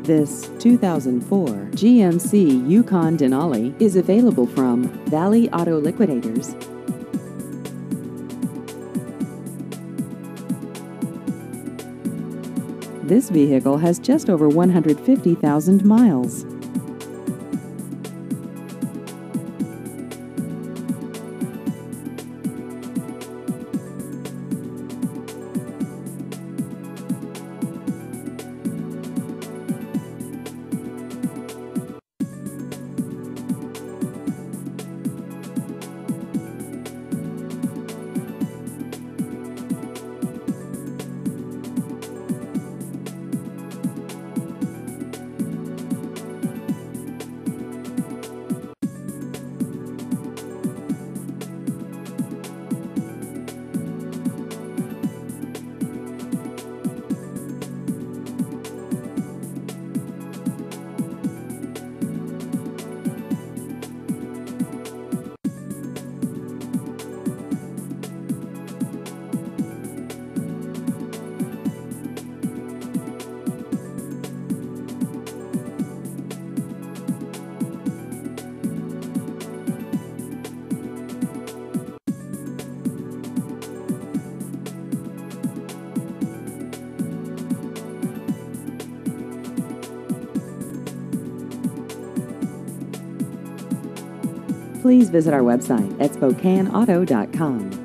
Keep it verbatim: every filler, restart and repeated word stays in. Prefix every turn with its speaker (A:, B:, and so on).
A: This two thousand four G M C Yukon Denali is available from Valley Auto Liquidators. This vehicle has just over one hundred fifty thousand miles. Please visit our website at spokane auto dot com.